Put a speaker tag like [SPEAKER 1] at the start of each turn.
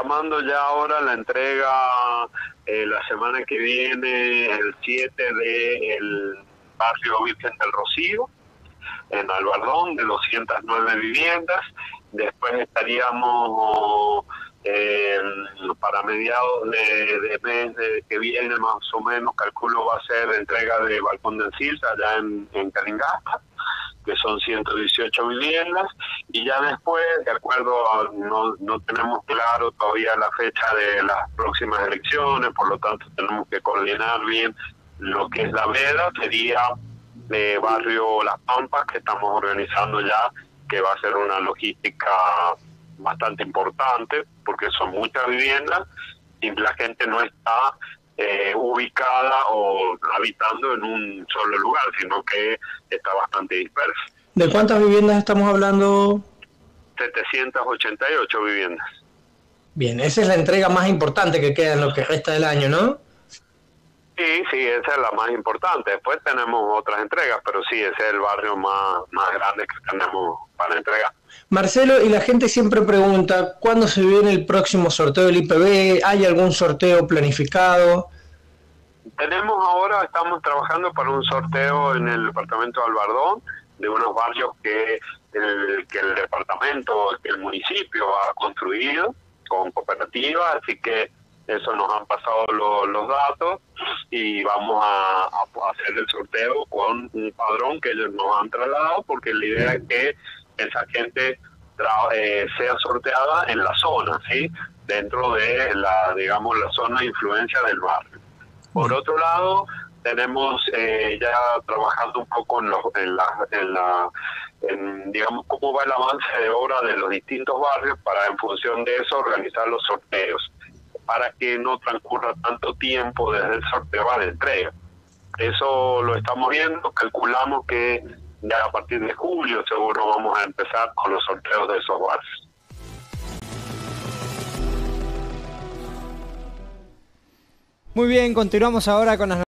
[SPEAKER 1] programando ya ahora la entrega la semana que viene, el 7 del barrio Virgen del Rocío, en Albardón, de 209 viviendas. Después estaríamos para mediados de mes que viene, más o menos, calculo va a ser entrega de Balcón de Encilta, allá en Calingasta, que son 118 viviendas, y ya después, de acuerdo a, no tenemos claro todavía la fecha de las próximas elecciones, por lo tanto tenemos que coordinar bien lo que es la veda, sería de barrio Las Pampas, que estamos organizando ya, que va a ser una logística bastante importante, porque son muchas viviendas y la gente no está ubicada o habitando en un solo lugar, sino que está bastante dispersa.
[SPEAKER 2] ¿De cuántas viviendas estamos hablando?
[SPEAKER 1] 788 viviendas.
[SPEAKER 2] Bien, esa es la entrega más importante que queda en lo que resta del año, ¿no?
[SPEAKER 1] Sí, esa es la más importante. Después tenemos otras entregas, pero sí, ese es el barrio más grande que tenemos para entregar.
[SPEAKER 2] Marcelo, y la gente siempre pregunta, ¿cuándo se viene el próximo sorteo del IPB? ¿Hay algún sorteo planificado?
[SPEAKER 1] Estamos trabajando para un sorteo en el departamento de Albardón, de unos barrios que el departamento, que el municipio ha construido con cooperativas, así que eso nos han pasado los datos y vamos a hacer el sorteo con un padrón que ellos nos han trasladado, porque la idea es que esa gente sea sorteada en la zona, ¿sí? Dentro de la zona de influencia del barrio. Por otro lado, tenemos ya trabajando un poco digamos, cómo va el avance de obra de los distintos barrios para, en función de eso, organizar los sorteos, para que no transcurra tanto tiempo desde el sorteo a la entrega. Eso lo estamos viendo, calculamos que ya a partir de julio seguro vamos a empezar con los sorteos de esos barrios.
[SPEAKER 3] Muy bien, continuamos ahora con las